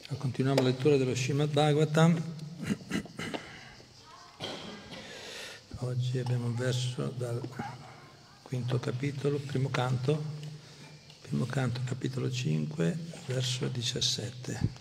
Continuiamo la lettura dello Srimad Bhagavatam. Oggi abbiamo un verso dal quinto capitolo, primo canto, capitolo 5, verso 17.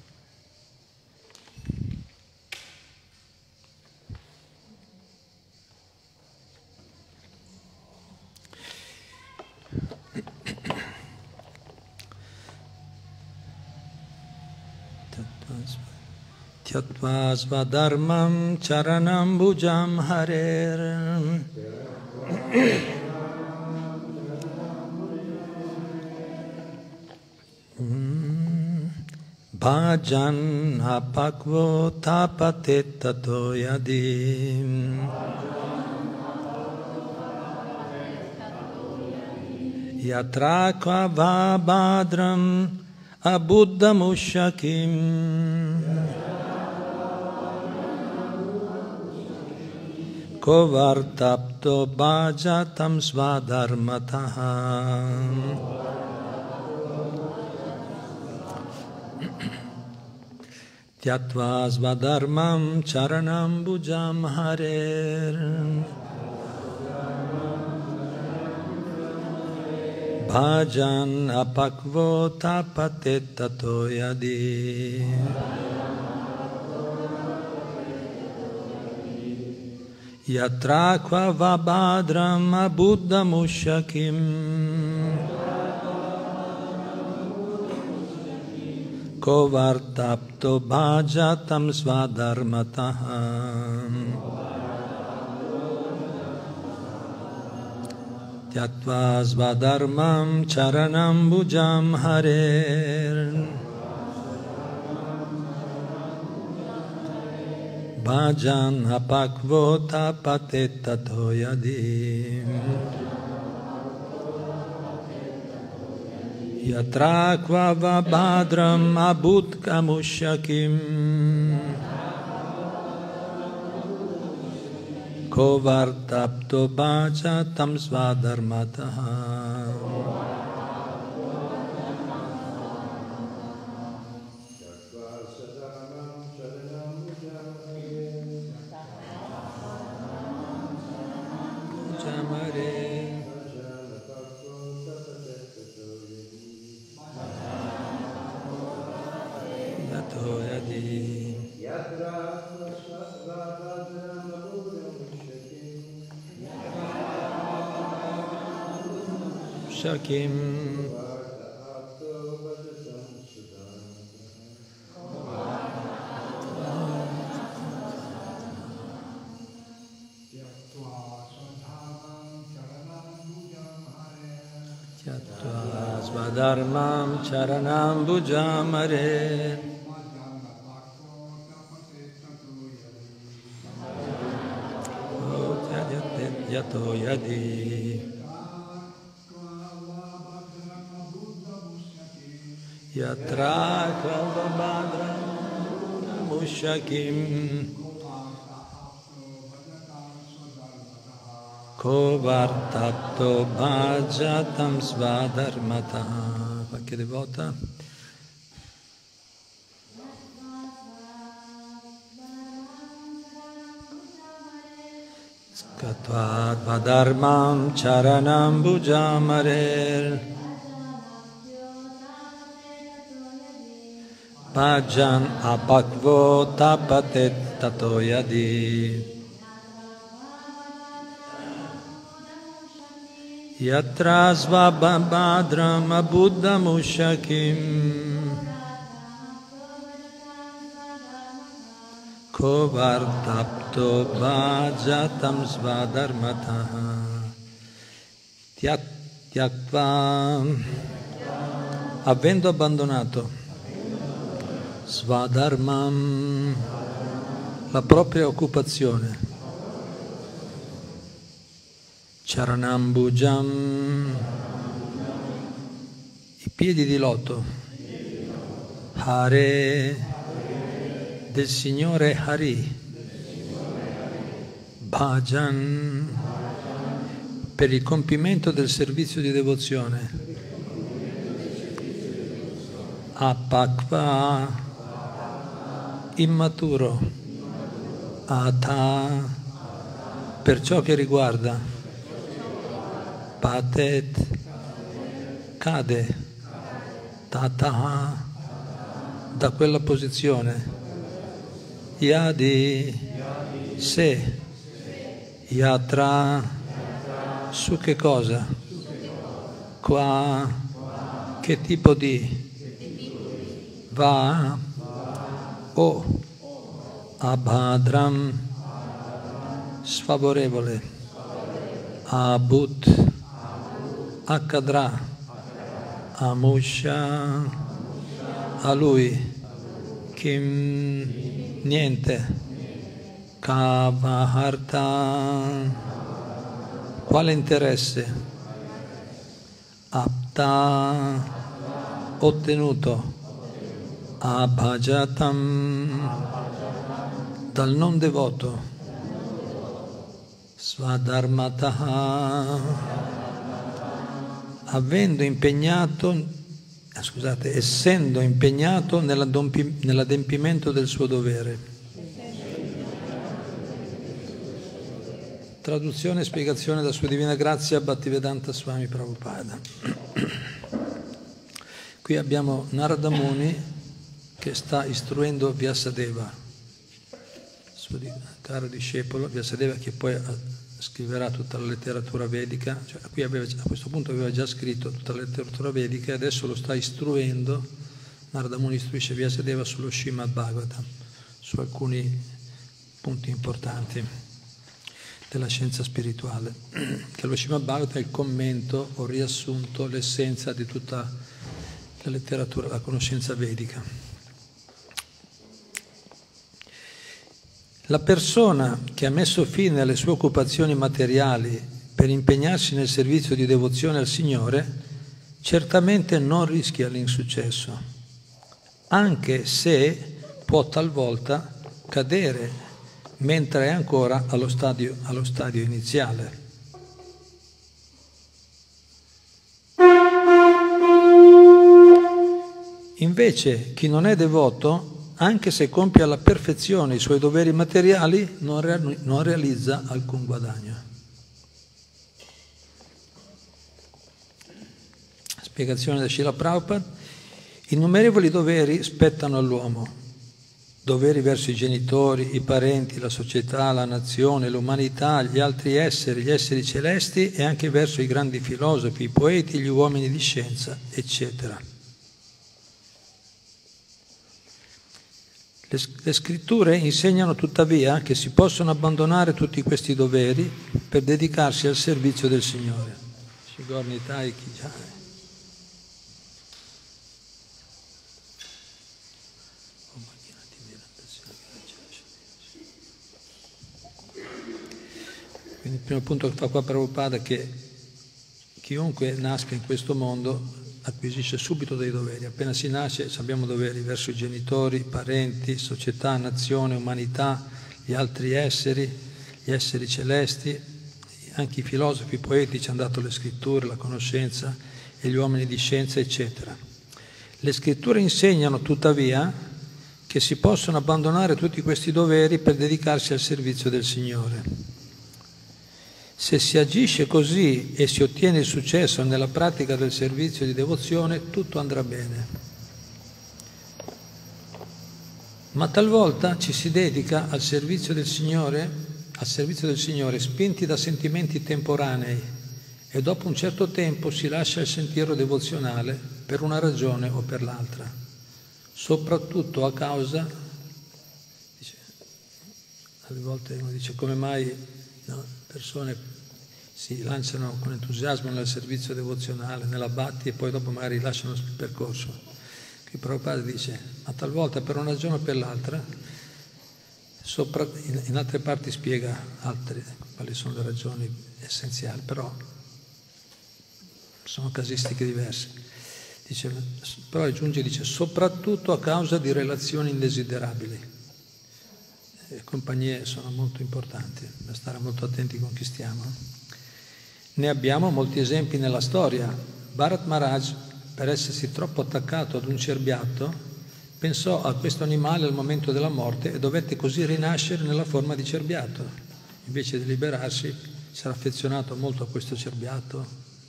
Tyatva svadharmam charanam bhujam harer bhajan apakvo tapatet tato yadim yatra kva badram abuddhamushakim Kovartapto bhajatam svadharmataha. Tyatva svadharmam charanam bhujam harer bhajan apakvo tapatet tato yadi Yatra kva badram abuddhamushakim Kovartapto bhajatam svadharmataha. Tyatva svadharmam charanam bhujam harer Bhajan apakvo tapatet tato yadim Yatra kva badram abuddhamushakim Kovartapto bhajatam svadharmataha. Shakim Tyatva svadharmam charanam bhujam harer yato yadi Yatra kva badram mushakim Kovartapto bhajatam svadharmataha. Qualche devota? Skatva dharmam charanam bhujam harer Bhajan apakvo tapatet tato yadi Yatra svabhadram abuddhamushakim Kovartapto bhajatam svadharmataha. Tyatva avendo abbandonato Svadharmam, la propria occupazione. Charanam bhujam, i piedi di loto. Hare, del Signore Hari. Bhajan, per il compimento del servizio di devozione. Apakva, immaturo, Atha, per ciò che riguarda, Patet, cade, Tataha, da quella posizione, Yadi, se, Yatra, su che cosa? Qua, che tipo di? Va, o, Abhadram, sfavorevole, Abut, accadrà, Amusha, a lui, Kim, niente, Kavaharta, quale interesse? Apta, ottenuto, Abhajatam, dal non devoto, Svadharmataha, essendo impegnato nell'adempimento del suo dovere. Traduzione e spiegazione da Sua Divina Grazia Bhaktivedanta Swami Prabhupada. Qui abbiamo Narada Muni che sta istruendo Vyasadeva, suo caro discepolo Vyasadeva, che poi scriverà tutta la letteratura vedica. Cioè, qui a questo punto aveva già scritto tutta la letteratura vedica e adesso lo sta istruendo. Narada Muni istruisce Vyasadeva sullo Srimad Bhagavatam, su alcuni punti importanti della scienza spirituale, che lo Srimad Bhagavatam è il commento o riassunto, l'essenza di tutta la letteratura, la conoscenza vedica. La persona che ha messo fine alle sue occupazioni materiali per impegnarsi nel servizio di devozione al Signore certamente non rischia l'insuccesso, anche se può talvolta cadere mentre è ancora allo stadio iniziale. Invece, chi non è devoto, anche se compie alla perfezione i suoi doveri materiali, non realizza alcun guadagno. Spiegazione da Srila Prabhupada. Innumerevoli doveri spettano all'uomo. Doveri verso i genitori, i parenti, la società, la nazione, l'umanità, gli altri esseri, gli esseri celesti e anche verso i grandi filosofi, i poeti, gli uomini di scienza, eccetera. Le scritture insegnano tuttavia che si possono abbandonare tutti questi doveri per dedicarsi al servizio del Signore. Quindi il primo punto che fa qua Prabhupada è che chiunque nasca in questo mondo acquisisce subito dei doveri. Appena si nasce abbiamo doveri verso i genitori, parenti, società, nazione, umanità, gli altri esseri, gli esseri celesti, anche i filosofi, i poeti ci hanno dato le scritture, la conoscenza e gli uomini di scienza, eccetera. Le scritture insegnano tuttavia che si possono abbandonare tutti questi doveri per dedicarsi al servizio del Signore. Se si agisce così e si ottiene il successo nella pratica del servizio di devozione, tutto andrà bene. Ma talvolta ci si dedica al servizio del Signore, spinti da sentimenti temporanei, e dopo un certo tempo si lascia il sentiero devozionale per una ragione o per l'altra, soprattutto a causa, alle volte uno dice come mai persone si lanciano con entusiasmo nel servizio devozionale, nella bhakti, e poi dopo magari lasciano il percorso. Qui Prabhupada dice, ma talvolta per una ragione o per l'altra, in altre parti spiega quali sono le ragioni essenziali, però sono casistiche diverse. Dice, però aggiunge, dice, soprattutto a causa di relazioni indesiderabili. Le compagnie sono molto importanti, da stare molto attenti con chi stiamo. Ne abbiamo molti esempi nella storia. Bharat Maharaj, per essersi troppo attaccato ad un cerbiatto, pensò a questo animale al momento della morte e dovette così rinascere nella forma di cerbiato. Invece di liberarsi, si era affezionato molto a questo cerbiato.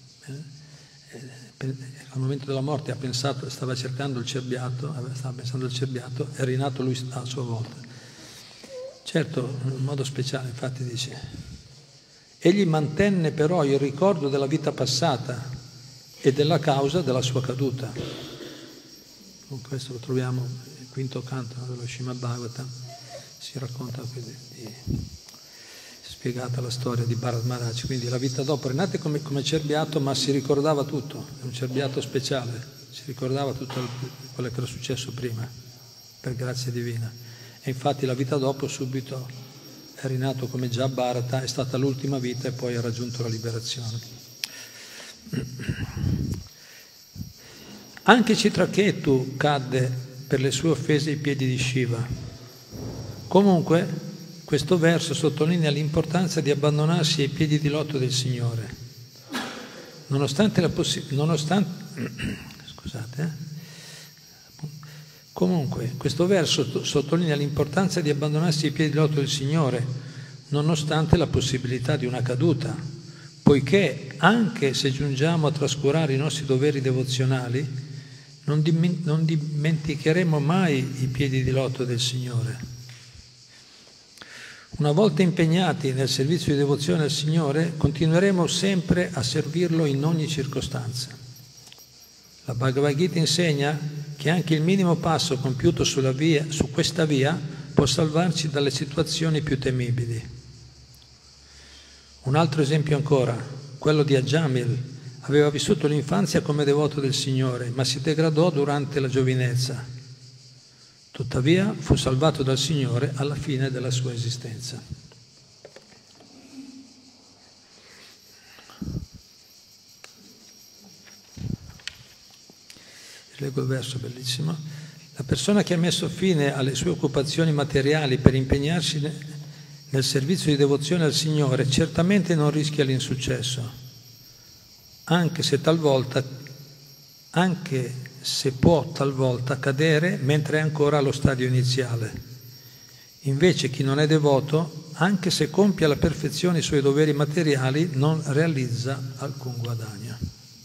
Al momento della morte ha pensato, stava cercando il cerbiato, stava pensando al cerbiato, è rinato lui a sua volta. Certo, in modo speciale, infatti dice, egli mantenne però il ricordo della vita passata e della causa della sua caduta. Con questo lo troviamo nel quinto canto dello Srimad Bhagavatam, si racconta spiegata la storia di Bharat Maharaj, quindi la vita dopo, rinate come cerbiato, ma si ricordava tutto, è un cerbiato speciale, si ricordava tutto quello che era successo prima, per grazia divina. E infatti la vita dopo subito è rinato come già Bharata, è stata l'ultima vita e poi ha raggiunto la liberazione. Anche Citraketu cadde per le sue offese ai piedi di Shiva. Comunque, questo verso sottolinea l'importanza di abbandonarsi ai piedi di loto del Signore. Comunque, questo verso sottolinea l'importanza di abbandonarsi ai piedi di loto del Signore, nonostante la possibilità di una caduta, poiché anche se giungiamo a trascurare i nostri doveri devozionali, non dimenticheremo mai i piedi di loto del Signore. Una volta impegnati nel servizio di devozione al Signore, continueremo sempre a servirlo in ogni circostanza. La Bhagavad Gita insegna che anche il minimo passo compiuto su questa via può salvarci dalle situazioni più temibili. Un altro esempio ancora, quello di Ajamil. Aveva vissuto l'infanzia come devoto del Signore, ma si degradò durante la giovinezza. Tuttavia fu salvato dal Signore alla fine della sua esistenza. Leggo il verso bellissimo. La persona che ha messo fine alle sue occupazioni materiali per impegnarsi nel servizio di devozione al Signore certamente non rischia l'insuccesso. Anche se può talvolta cadere mentre è ancora allo stadio iniziale. Invece chi non è devoto, anche se compie alla perfezione i suoi doveri materiali, non realizza alcun guadagno.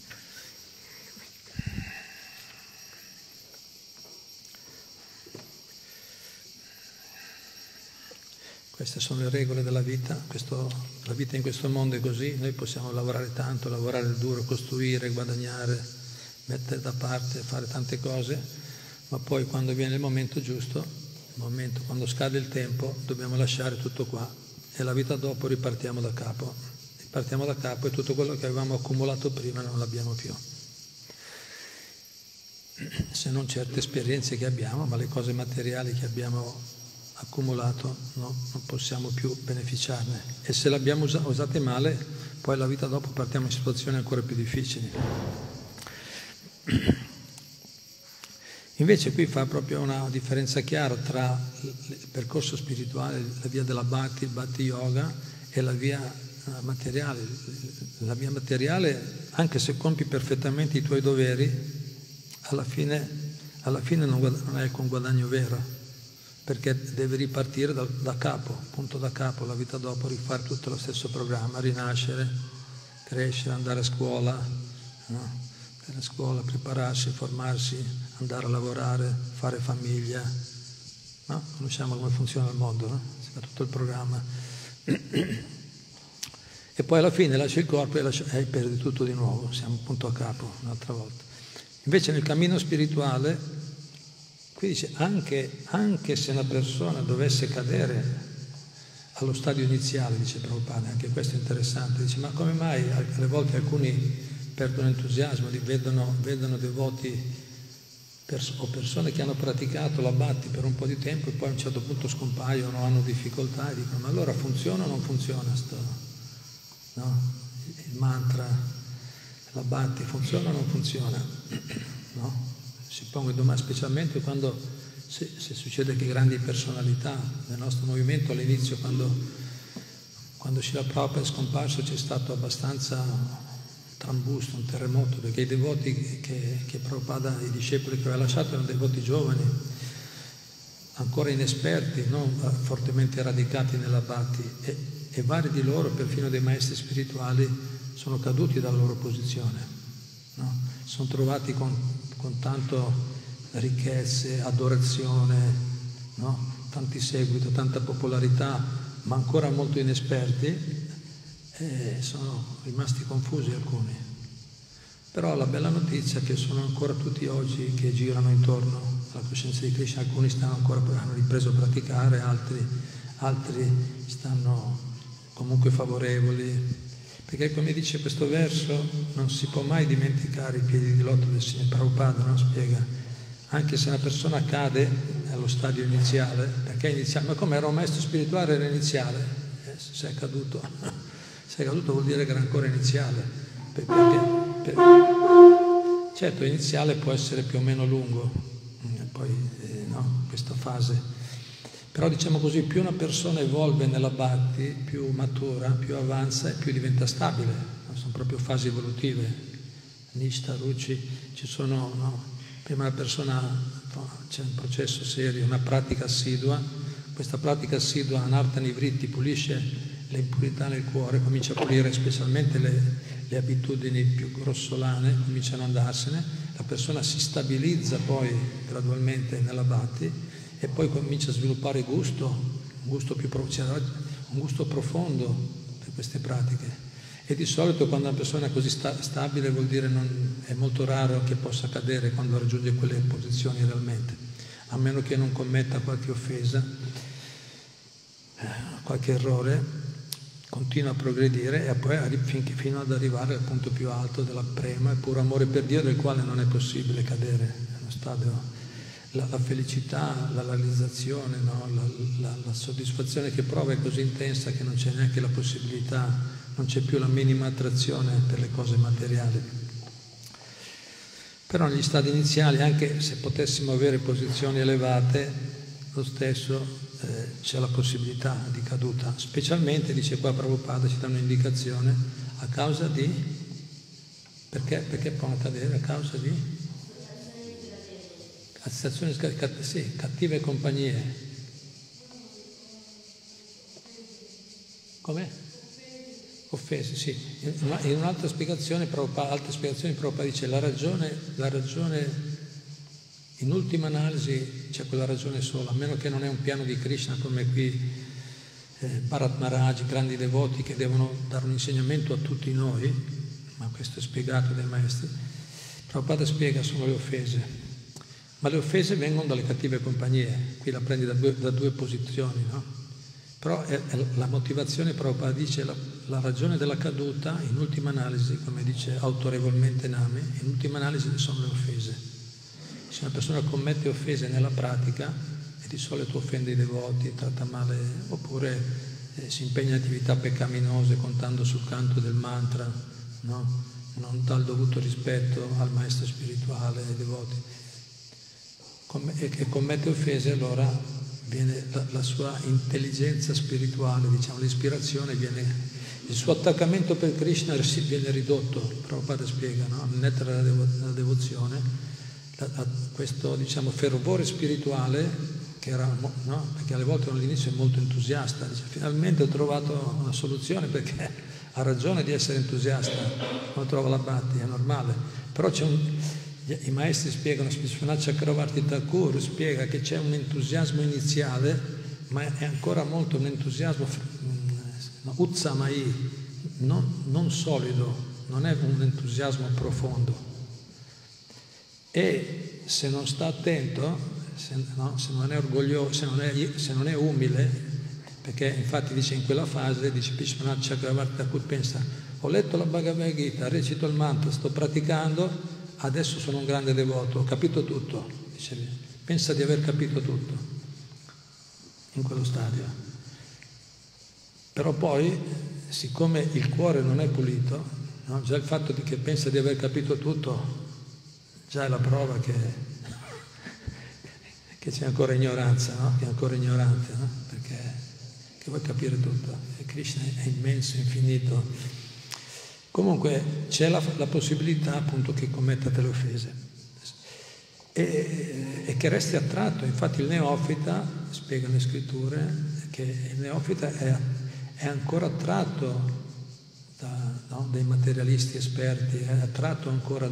Queste sono le regole della vita, la vita in questo mondo è così, noi possiamo lavorare tanto, lavorare duro, costruire, guadagnare, mettere da parte, fare tante cose, ma poi quando viene il momento giusto, il momento quando scade il tempo, dobbiamo lasciare tutto qua e la vita dopo ripartiamo da capo. Ripartiamo da capo e tutto quello che avevamo accumulato prima non l'abbiamo più. Se non certe esperienze che abbiamo, ma le cose materiali che abbiamo accumulato non possiamo più beneficiarne e se l'abbiamo usate male poi la vita dopo partiamo in situazioni ancora più difficili. Invece qui fa proprio una differenza chiara tra il percorso spirituale, la via della Bhakti, il Bhakti Yoga e la via materiale. La via materiale, anche se compi perfettamente i tuoi doveri, alla fine non hai alcun guadagno vero, perché devi ripartire da capo, punto da capo, la vita dopo, rifare tutto lo stesso programma, rinascere, crescere, andare a scuola, no? Andare a scuola, prepararsi, formarsi, andare a lavorare, fare famiglia, no? Conosciamo come funziona il mondo, no? Si fa tutto il programma. E poi alla fine lasci il corpo e perdi tutto di nuovo, siamo punto a capo un'altra volta. Invece nel cammino spirituale, qui dice, anche se una persona dovesse cadere allo stadio iniziale, dice Prabhupada, anche questo è interessante, dice, ma come mai alle volte alcuni perdono entusiasmo, vedono devoti o persone che hanno praticato la Bhakti per un po' di tempo e poi a un certo punto scompaiono, hanno difficoltà e dicono, ma allora funziona o non funziona no? Il mantra, la Bhakti funziona o non funziona? No? Si pongono domande, specialmente quando se succede che grandi personalità nel nostro movimento all'inizio, quando Srila Prabhupada è scomparso, c'è stato abbastanza trambusto, un terremoto, perché i devoti che Prabhupada, i discepoli che aveva lasciato erano devoti giovani ancora inesperti, non fortemente radicati nella bhakti, e vari di loro, perfino dei maestri spirituali, sono caduti dalla loro posizione, no? Sono trovati con tanto ricchezze, adorazione, no? Tanti seguito, tanta popolarità, ma ancora molto inesperti, e sono rimasti confusi alcuni. Però la bella notizia è che sono ancora tutti oggi che girano intorno alla coscienza di Krishna. Alcuni hanno ripreso a praticare, altri stanno comunque favorevoli, perché come dice questo verso non si può mai dimenticare i piedi di loto del Signore. Prabhupada, no? Spiega, anche se una persona cade allo stadio iniziale, perché è iniziale, ma come era un maestro spirituale, era iniziale, se è caduto vuol dire che era ancora iniziale. Certo, iniziale può essere più o meno lungo, poi no, questa fase. Però diciamo così, più una persona evolve nella bhakti, più matura, più avanza e più diventa stabile. No? Sono proprio fasi evolutive. Nishta, Ruchi, ci sono, no? Prima una persona, c'è un processo serio, una pratica assidua. Questa pratica assidua, anartha nivritti, pulisce le impurità nel cuore, comincia a pulire specialmente le abitudini più grossolane, cominciano ad andarsene, la persona si stabilizza poi gradualmente nella bhakti e poi comincia a sviluppare un gusto profondo per queste pratiche. E di solito quando una persona è così stabile vuol dire è molto raro che possa cadere quando raggiunge quelle posizioni realmente, a meno che non commetta qualche offesa, qualche errore. Continua a progredire e poi fino ad arrivare al punto più alto della prema, il puro amore per Dio, del quale non è possibile cadere. È uno stadio, la felicità, la realizzazione, no? la soddisfazione che prova è così intensa che non c'è neanche la possibilità, non c'è più la minima attrazione per le cose materiali. Però negli stadi iniziali, anche se potessimo avere posizioni elevate, lo stesso c'è la possibilità di caduta, specialmente, dice qua Prabhupada, ci dà un'indicazione, a causa di, perché possono cadere? A causa di associazioni, sì, cattive compagnie. Come? Offese, sì. In un'altra spiegazione, altre spiegazioni, Prabhupada dice la ragione, in ultima analisi c'è quella ragione sola, a meno che non è un piano di Krishna come qui Bharat Maharaj, grandi devoti che devono dare un insegnamento a tutti noi, ma questo è spiegato dai maestri. Prabhupada spiega sono le offese, ma le offese vengono dalle cattive compagnie, qui la prendi da due posizioni, no? Però la motivazione, Prabhupada dice, la ragione della caduta, in ultima analisi, come dice autorevolmente Nami, in ultima analisi sono le offese. Se una persona commette offese nella pratica e di solito offende i devoti, tratta male, oppure si impegna in attività peccaminose contando sul canto del mantra, no? Non dà il dovuto rispetto al maestro spirituale, ai devoti, e che commette offese, allora viene la sua intelligenza spirituale, diciamo, l'ispirazione il suo attaccamento per Krishna viene ridotto. Prabhupada spiega, no? Nel nettare della devozione, questo, diciamo, fervore spirituale che era, no? Perché alle volte all'inizio è molto entusiasta, dice, finalmente ho trovato una soluzione, perché ha ragione di essere entusiasta quando trova la bhakti, è normale, però i maestri spiegano, Vishwanath Chakravarti Thakur spiega che c'è un entusiasmo iniziale, ma è ancora molto un entusiasmo utsamai, non solido, non è un entusiasmo profondo. E se non sta attento, se non è orgoglioso, se non è umile, perché infatti dice in quella fase, dice Vishwanath Chakravarti Thakur, pensa, ho letto la Bhagavad Gita, recito il mantra, sto praticando, adesso sono un grande devoto, ho capito tutto, dice, pensa di aver capito tutto in quello stadio. Però poi, siccome il cuore non è pulito, no? Già il fatto che pensa di aver capito tutto già è la prova che c'è ancora ignoranza, no? Che è ancora ignorante, no? Perché che vuoi capire tutto, e Krishna è immenso, infinito. Comunque c'è la possibilità appunto che commetta delle offese. e che resti attratto. Infatti il neofita, spiegano le scritture, che il neofita è ancora attratto dai materialisti esperti, è attratto ancora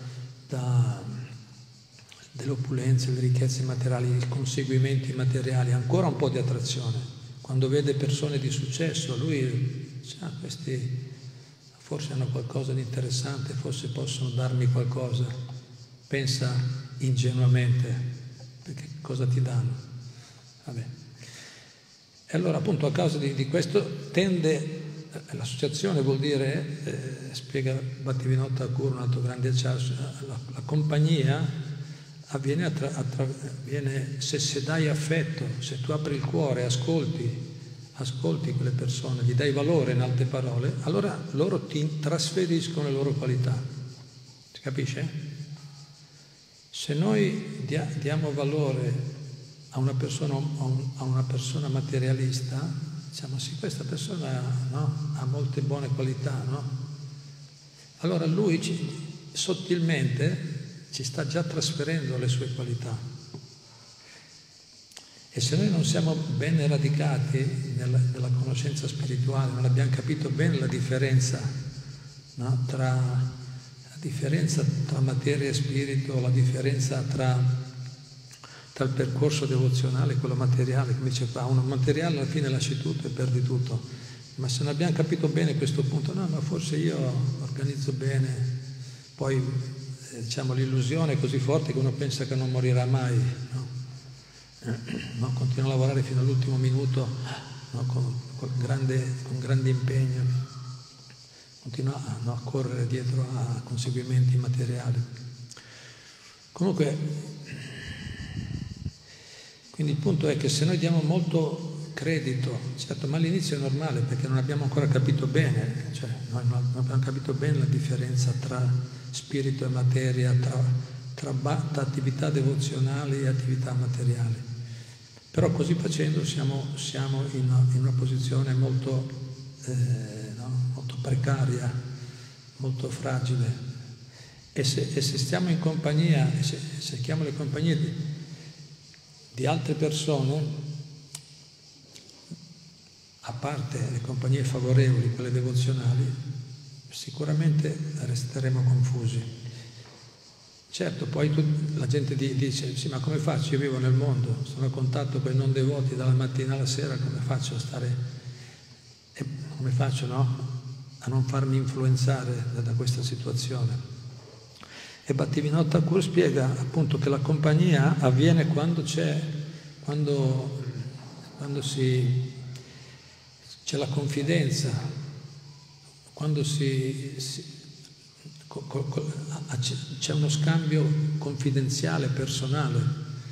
delle opulenze, delle ricchezze materiali, i conseguimenti materiali, ancora un po' di attrazione. Quando vede persone di successo, lui dice, questi forse hanno qualcosa di interessante, forse possono darmi qualcosa. Pensa ingenuamente, perché cosa ti danno? Vabbè. E allora appunto a causa di questo tende, l'associazione vuol dire, spiega Bhattivinoda Thakur, un altro grande acciaio, la compagnia avviene se dai affetto, se tu apri il cuore, ascolti quelle persone, gli dai valore, in altre parole, allora loro ti trasferiscono le loro qualità. Si capisce? Se noi diamo valore a una persona materialista, diciamo sì, questa persona ha molte buone qualità, no? Allora lui sottilmente ci sta già trasferendo le sue qualità. E se noi non siamo ben radicati nella conoscenza spirituale, non abbiamo capito bene la differenza, no? tra materia e spirito, la differenza tra il percorso devozionale e quello materiale, come dice qua, uno materiale alla fine lasci tutto e perdi tutto. Ma se non abbiamo capito bene questo punto, no, ma forse io organizzo bene, poi diciamo l'illusione è così forte che uno pensa che non morirà mai, no? No, continua a lavorare fino all'ultimo minuto, no? con grande impegno, continua a correre dietro a conseguimenti materiali. Comunque, quindi il punto è che se noi diamo molto credito, certo, ma all'inizio è normale perché non abbiamo ancora capito bene, cioè noi non abbiamo capito bene la differenza tra spirito e materia, tra attività devozionali e attività materiali. Però così facendo siamo in una posizione molto precaria, molto fragile. E se stiamo in compagnia, se cerchiamo le compagnie di altre persone, a parte le compagnie favorevoli, quelle devozionali, sicuramente resteremo confusi. Certo, poi la gente dice, sì, ma come faccio? Io vivo nel mondo, sono a contatto con i non devoti dalla mattina alla sera, come faccio a stare, come faccio, no? A non farmi influenzare da questa situazione. E Bhattivinoda Thakur spiega appunto che la compagnia avviene quando c'è la confidenza, quando c'è uno scambio confidenziale, personale.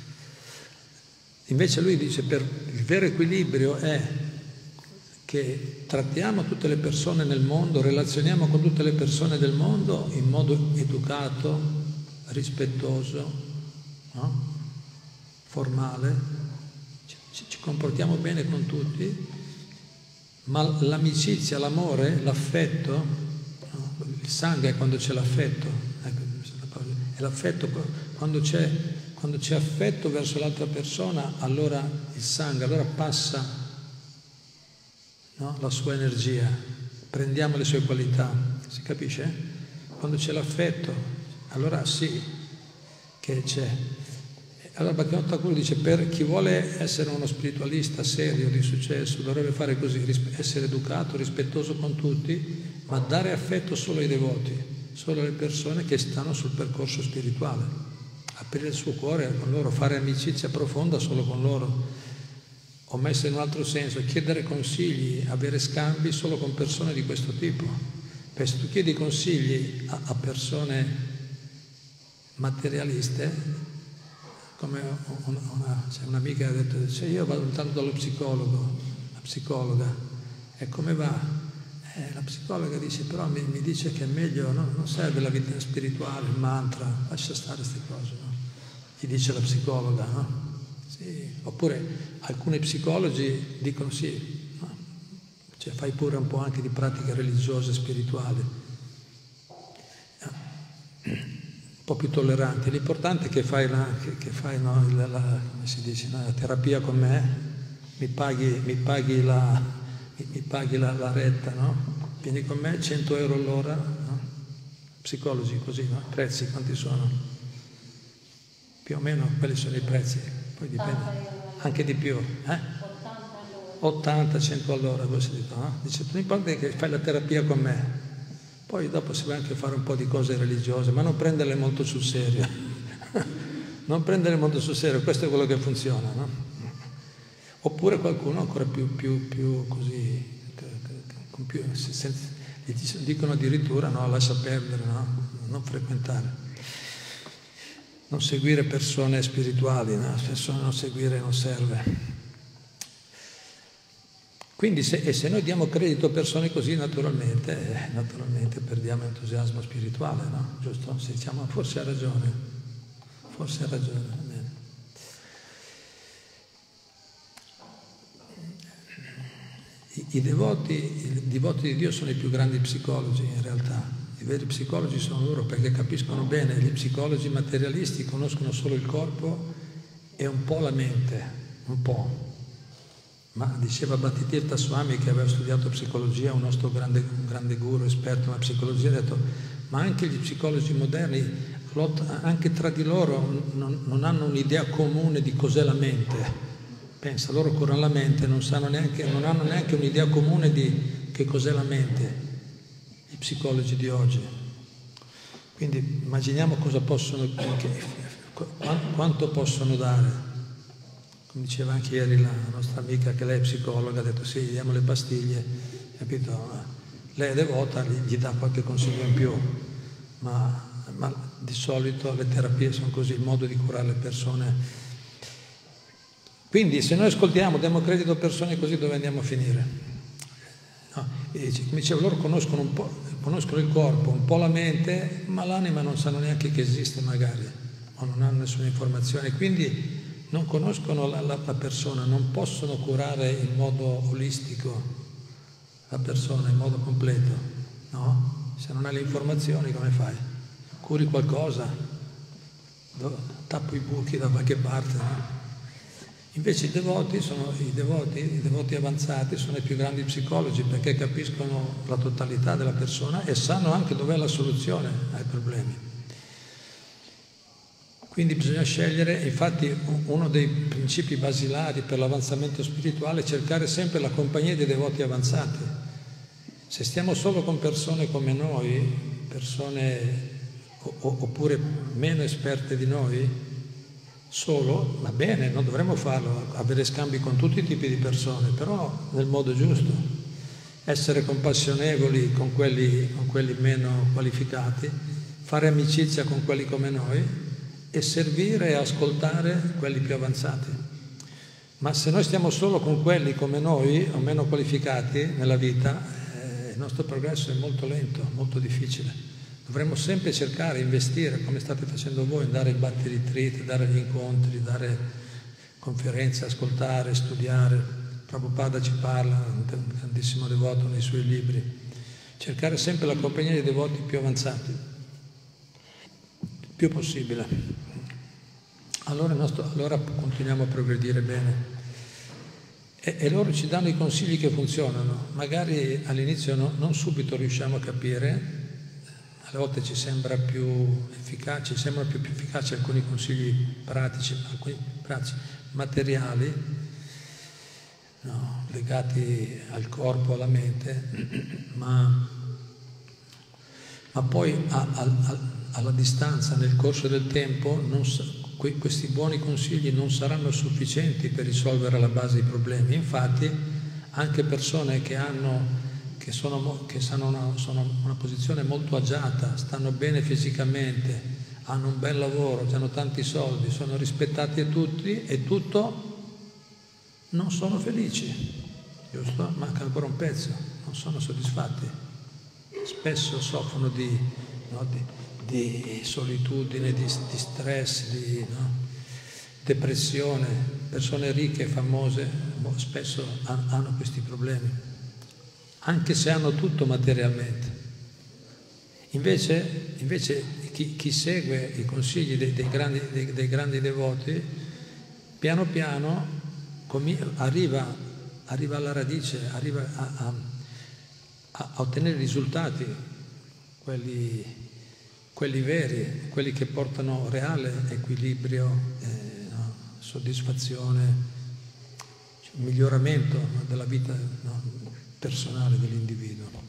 Invece lui dice il vero equilibrio è che trattiamo tutte le persone nel mondo, relazioniamo con tutte le persone del mondo in modo educato, rispettoso, no? Formale, ci comportiamo bene con tutti, ma l'amicizia, l'amore, l'affetto, no? Il sangue è quando c'è l'affetto, è l'affetto quando c'è affetto verso l'altra persona, allora il sangue, allora passa, no? La sua energia, prendiamo le sue qualità, si capisce? Quando c'è l'affetto, allora sì che c'è. Allora Bhattivinoda Thakur dice, per chi vuole essere uno spiritualista serio, di successo, dovrebbe fare così, essere educato, rispettoso con tutti, ma dare affetto solo ai devoti, solo alle persone che stanno sul percorso spirituale, aprire il suo cuore con loro, fare amicizia profonda solo con loro. Ho messo in un altro senso, chiedere consigli, avere scambi solo con persone di questo tipo. Perché se tu chiedi consigli a persone materialiste, come c'è un'amica che ha detto, io vado tanto dallo psicologo, la psicologa, e come va? La psicologa dice, però mi dice che è meglio, no? Non serve la vita spirituale, il mantra, lascia stare queste cose, no? Gli dice la psicologa, no? Sì. Oppure alcuni psicologi dicono sì, no? Cioè fai pure un po' anche di pratiche religiose, spirituali. po' più tolleranti. L'importante è che fai, come si dice, la terapia con me, mi paghi la retta, no? Vieni con me, 100 euro all'ora, no? Psicologi così, no? Prezzi quanti sono? Più o meno quelli sono i prezzi, poi dipende, anche di più, 80, 100 all'ora, voi sentite, no? Dice, l'importante è che fai la terapia con me. Poi dopo si va anche a fare un po' di cose religiose, ma non prenderle molto sul serio. Non prendere molto sul serio, questo è quello che funziona, no? Oppure qualcuno ancora più così, gli dicono addirittura no, lascia perdere, no? Non frequentare. Non seguire persone spirituali, no? Persone non seguire non serve. Quindi se noi diamo credito a persone così, naturalmente perdiamo entusiasmo spirituale, no? Giusto? Se diciamo, forse ha ragione. Bene. I devoti di Dio sono i più grandi psicologi in realtà. I veri psicologi sono loro perché capiscono bene. Gli psicologi materialisti conoscono solo il corpo e un po' la mente, un po'. Ma diceva Bhattitirtha Swami, che aveva studiato psicologia, un nostro grande guru esperto nella psicologia, ha detto, ma anche gli psicologi moderni, anche tra di loro, non hanno un'idea comune di cos'è la mente. Pensa, loro curano la mente, non hanno neanche un'idea comune di che cos'è la mente, i psicologi di oggi. Quindi immaginiamo cosa possono, quanto possono dare. Come diceva anche ieri la nostra amica, che lei è psicologa, ha detto sì, gli diamo le pastiglie, capito? Lei è devota, gli dà qualche consiglio in più, ma di solito le terapie sono così, il modo di curare le persone. Quindi se noi ascoltiamo, diamo credito a persone così, dove andiamo a finire? No? E come dicevo, loro conoscono il corpo, un po' la mente, ma l'anima non sanno neanche che esiste magari, o non hanno nessuna informazione, quindi non conoscono la persona, non possono curare in modo olistico la persona, in modo completo, no? Se non hai le informazioni come fai? Curi qualcosa? Tappo i buchi da qualche parte, no? Invece i devoti avanzati sono i più grandi psicologi perché capiscono la totalità della persona e sanno anche dov'è la soluzione ai problemi. Quindi bisogna scegliere, infatti uno dei principi basilari per l'avanzamento spirituale è cercare sempre la compagnia dei devoti avanzati. Se stiamo solo con persone come noi, persone oppure meno esperte di noi, solo, va bene, non dovremmo farlo, avere scambi con tutti i tipi di persone, però nel modo giusto, essere compassionevoli con quelli meno qualificati, fare amicizia con quelli come noi, e servire e ascoltare quelli più avanzati. Ma se noi stiamo solo con quelli come noi, o meno qualificati nella vita, il nostro progresso è molto lento, molto difficile. Dovremmo sempre cercare, investire, come state facendo voi, andare ai Bhatti Retreat, dare agli incontri, dare conferenze, ascoltare, studiare. Prabhupada ci parla, un grandissimo devoto nei suoi libri. Cercare sempre la compagnia dei devoti più avanzati, più possibile. Allora continuiamo a progredire bene. E loro ci danno i consigli che funzionano. Magari all'inizio non subito riusciamo a capire, alle volte ci sembrano più efficaci alcuni consigli pratici, materiali, no, legati al corpo, alla mente, ma poi alla distanza, nel corso del tempo, questi buoni consigli non saranno sufficienti per risolvere alla base i problemi. Infatti anche persone che sono in una posizione molto agiata, stanno bene fisicamente, hanno un bel lavoro, hanno tanti soldi, sono rispettati e tutto, non sono felici, giusto? Manca ancora un pezzo, non sono soddisfatti. Spesso soffrono di solitudine, di stress, di depressione. Persone ricche e famose spesso hanno questi problemi, anche se hanno tutto materialmente. Invece chi segue i consigli dei grandi devoti, piano piano arriva alla radice, arriva a ottenere risultati, quelli veri, quelli che portano reale equilibrio, soddisfazione, miglioramento della vita personale dell'individuo.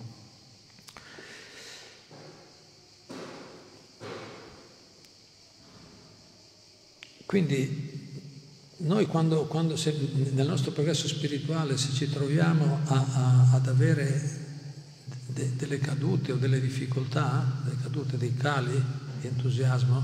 Quindi noi nel nostro progresso spirituale, se ci troviamo ad avere delle cadute o delle difficoltà, delle cadute, dei cali di entusiasmo,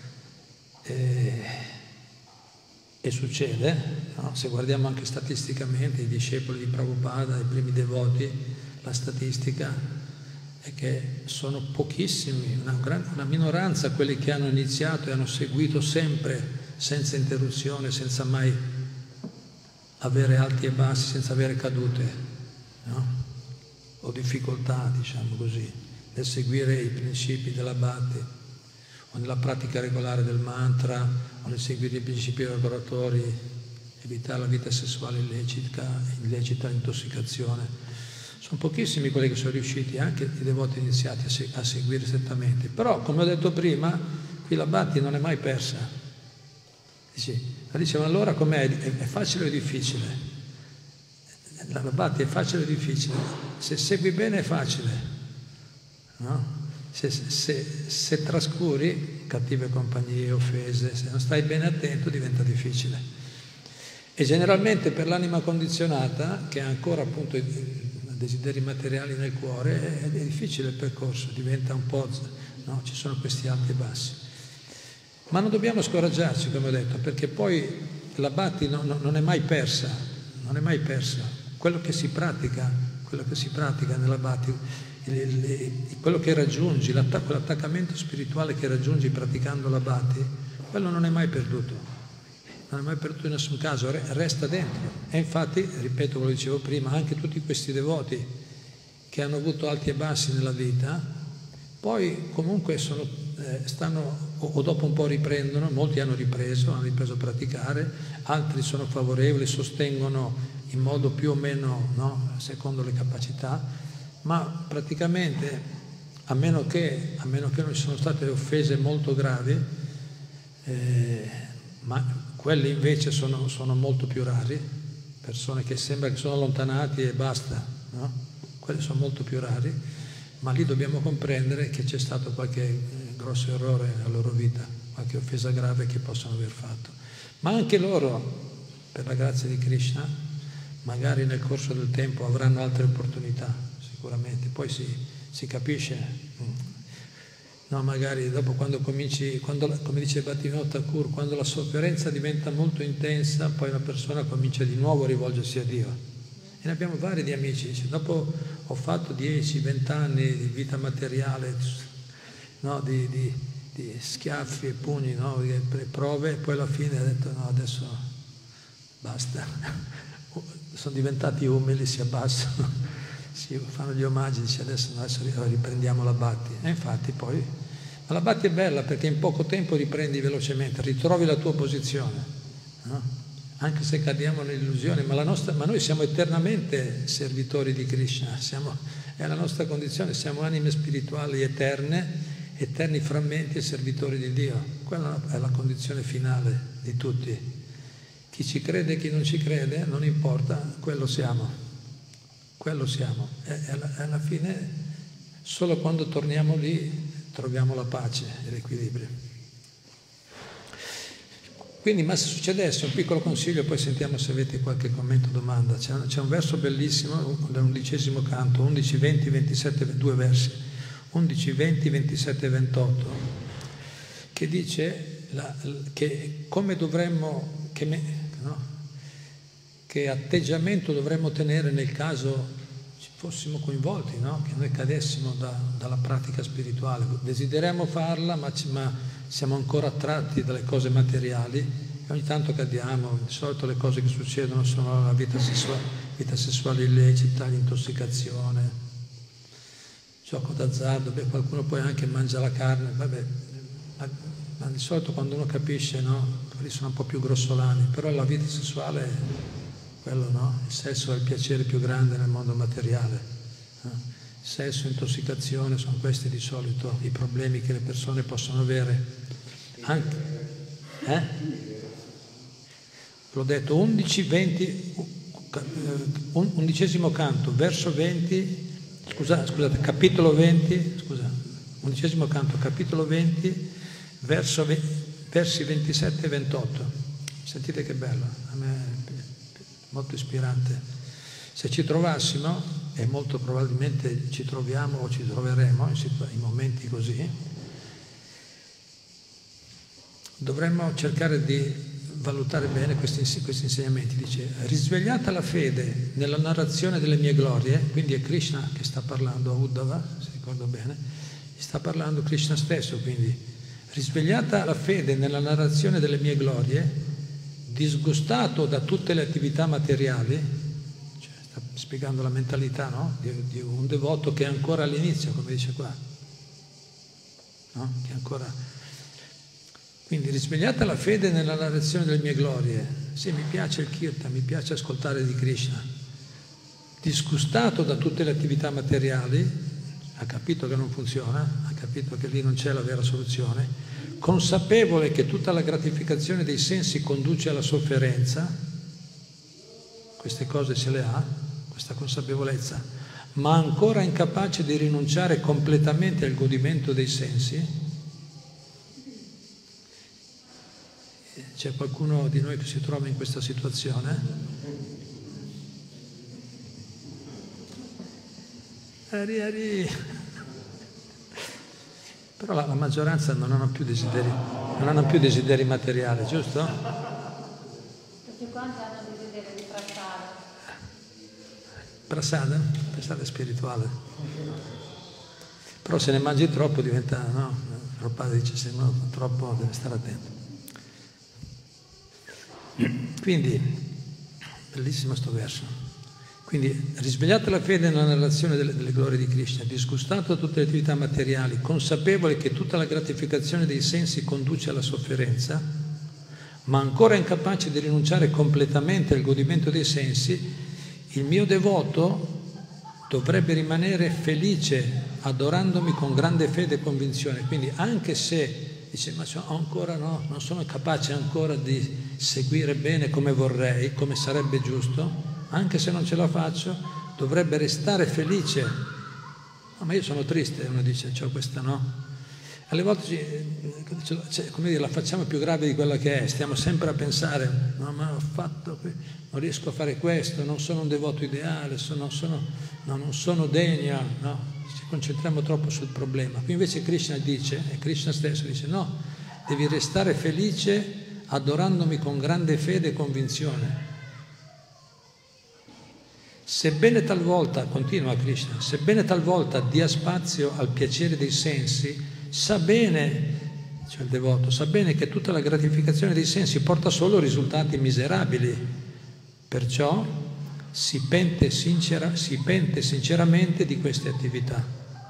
e succede, no? Se guardiamo anche statisticamente i discepoli di Prabhupada, i primi devoti, la statistica è che sono pochissimi, una minoranza quelli che hanno iniziato e hanno seguito sempre senza interruzione, senza mai avere alti e bassi, senza avere cadute, no? O difficoltà, diciamo così, nel seguire i principi della Bhakti, o nella pratica regolare del mantra, o nel seguire i principi regolatori, evitare la vita sessuale illecita, l'intossicazione. Sono pochissimi quelli che sono riusciti, anche i devoti iniziati, a seguire strettamente. Però, come ho detto prima, qui la Bhakti non è mai persa. Dice, ma allora com'è? È facile o difficile? La Bhakti è facile o difficile? Se segui bene è facile, no? Se trascuri cattive compagnie, offese, se non stai bene attento diventa difficile. E generalmente per l'anima condizionata, che ha ancora appunto desideri materiali nel cuore, è difficile il percorso, diventa un po', no? Ci sono questi alti e bassi. Ma non dobbiamo scoraggiarci, come ho detto, perché poi la Bhakti non è mai persa, non è mai persa. Quello che si pratica nella Bhakti, quello che raggiungi, quell'attaccamento spirituale che raggiungi praticando la Bhakti, quello non è mai perduto, non è mai perduto in nessun caso, resta dentro. E infatti, ripeto, ve lo dicevo prima, anche tutti questi devoti che hanno avuto alti e bassi nella vita, poi comunque stanno, o dopo un po' riprendono, molti hanno ripreso a praticare, altri sono favorevoli, sostengono in modo più o meno, no, secondo le capacità, ma praticamente, a meno che non ci sono state offese molto gravi, ma quelli invece sono molto più rari, persone che sembra che sono allontanati e basta, no? Quelli sono molto più rari, ma lì dobbiamo comprendere che c'è stato qualche grosso errore nella loro vita, qualche offesa grave che possono aver fatto. Ma anche loro, per la grazia di Krishna, magari nel corso del tempo avranno altre opportunità, sicuramente. Poi si capisce, no, magari dopo come dice Bhaktivinoda Thakur, quando la sofferenza diventa molto intensa, poi una persona comincia di nuovo a rivolgersi a Dio. E ne abbiamo vari di amici, dice, dopo ho fatto 10-20 anni di vita materiale, no, di schiaffi e pugni, no, di prove, e poi alla fine ha detto no, adesso basta, sono diventati umili, si abbassano, si fanno gli omaggi, dice adesso riprendiamo la Bhakti. E infatti poi, ma la Bhakti è bella perché in poco tempo riprendi velocemente, ritrovi la tua posizione, no? Anche se cadiamo nell'illusione, ma noi siamo eternamente servitori di Krishna, è la nostra condizione, siamo anime spirituali eterne, eterni frammenti e servitori di Dio. Quella è la condizione finale di tutti. Chi ci crede e chi non ci crede, non importa, quello siamo. E alla fine, solo quando torniamo lì, troviamo la pace e l'equilibrio. Quindi, ma se succedesse, un piccolo consiglio, poi sentiamo se avete qualche commento o domanda. C'è un verso bellissimo, dell'11° canto, 11, 20, 27, 2 versi, 11, 20, 27 e 28, che dice che come dovremmo, che atteggiamento dovremmo tenere nel caso ci fossimo coinvolti, no? Che noi cadessimo dalla pratica spirituale. Desideriamo farla, ma siamo ancora attratti dalle cose materiali e ogni tanto cadiamo. Di solito le cose che succedono sono la vita sessuale illecita, l'intossicazione, gioco d'azzardo, beh, qualcuno poi anche mangia la carne, vabbè, ma di solito quando uno capisce, no, quelli sono un po' più grossolani, però la vita sessuale è quello, no? Il sesso è il piacere più grande nel mondo materiale, no? Sesso, intossicazione, sono questi di solito i problemi che le persone possono avere. Anche, l'ho detto 11, 20, 11° canto, verso 20, scusate, capitolo 20, scusa, 11° canto, capitolo 20, versi 27 e 28. Sentite che bello, a me è molto ispirante. Se ci trovassimo, e molto probabilmente ci troviamo o ci troveremo in momenti così, dovremmo cercare di valutare bene questi insegnamenti. Dice: risvegliata la fede nella narrazione delle mie glorie, quindi è Krishna che sta parlando a Uddhava, se ricordo bene, sta parlando Krishna stesso, quindi risvegliata la fede nella narrazione delle mie glorie, disgustato da tutte le attività materiali, sta spiegando la mentalità, no? di un devoto che è ancora all'inizio, come dice qua, no? Che ancora... Quindi risvegliata la fede nella narrazione delle mie glorie, sì, mi piace il kirtan, mi piace ascoltare di Krishna, disgustato da tutte le attività materiali, ha capito che non funziona, ha capito che lì non c'è la vera soluzione, consapevole che tutta la gratificazione dei sensi conduce alla sofferenza, queste cose se le ha, questa consapevolezza, ma ancora incapace di rinunciare completamente al godimento dei sensi. C'è qualcuno di noi che si trova in questa situazione? Ari. Però la maggioranza non hanno più desideri materiali, giusto? Tutti quanti hanno desiderio di prasada. Prasada? Prasada è spirituale. Però se ne mangi troppo diventa, no? Prabhupada dice: se no troppo deve stare attento. Quindi, bellissimo sto verso. Quindi, risvegliata la fede nella narrazione delle glorie di Krishna, disgustato da tutte le attività materiali, consapevole che tutta la gratificazione dei sensi conduce alla sofferenza, ma ancora incapace di rinunciare completamente al godimento dei sensi, il mio devoto dovrebbe rimanere felice adorandomi con grande fede e convinzione. Quindi anche se dice: ma ancora no, non sono capace ancora di seguire bene come vorrei, come sarebbe giusto, anche se non ce la faccio, dovrebbe restare felice. No, ma io sono triste, uno dice, c'ho questa, no? Alle volte come dire, la facciamo più grave di quella che è, stiamo sempre a pensare: no, ma ho fatto, non riesco a fare questo, non sono un devoto ideale, non sono degna, no? Ci concentriamo troppo sul problema. Qui invece Krishna dice, e Krishna stesso dice: no, devi restare felice adorandomi con grande fede e convinzione. Sebbene talvolta, continua Krishna, sebbene talvolta dia spazio al piacere dei sensi, sa bene, cioè il devoto, sa bene che tutta la gratificazione dei sensi porta solo risultati miserabili, perciò si pente sinceramente di queste attività.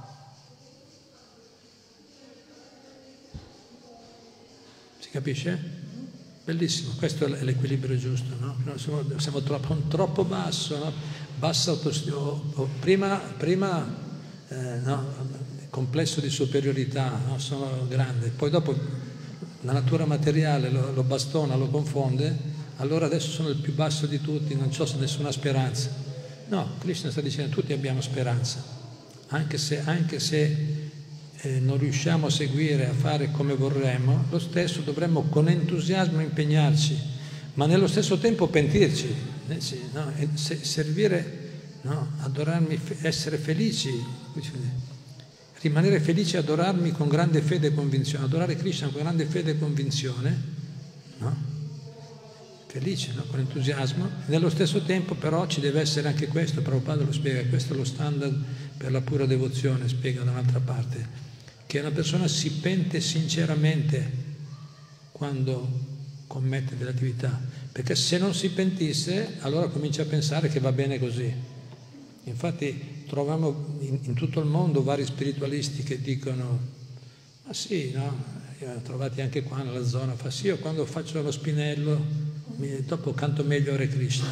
Si capisce? Bellissimo, questo è l'equilibrio giusto, no? Noi siamo troppo basso, no? Bassa autostima, prima no? Complesso di superiorità, no? Sono grande, poi dopo la natura materiale lo bastona, lo confonde, allora adesso sono il più basso di tutti, non ho nessuna speranza. No, Krishna sta dicendo: tutti abbiamo speranza, anche se non riusciamo a seguire, a fare come vorremmo, lo stesso dovremmo con entusiasmo impegnarci, ma nello stesso tempo pentirci, no? Servire, no? Adorarmi, essere felici, rimanere felici e adorarmi con grande fede e convinzione, adorare Krishna con grande fede e convinzione, no? Felice, no? Con entusiasmo. Nello stesso tempo però ci deve essere anche questo, Prabhupada lo spiega, questo è lo standard per la pura devozione, spiega da un'altra parte, che una persona si pente sinceramente quando commette delle attività, perché se non si pentisse allora comincia a pensare che va bene così, Infatti troviamo in tutto il mondo vari spiritualisti che dicono: ma sì, no? Trovati anche qua nella zona, fa sì, io quando faccio lo spinello dopo canto meglio Hare Krishna.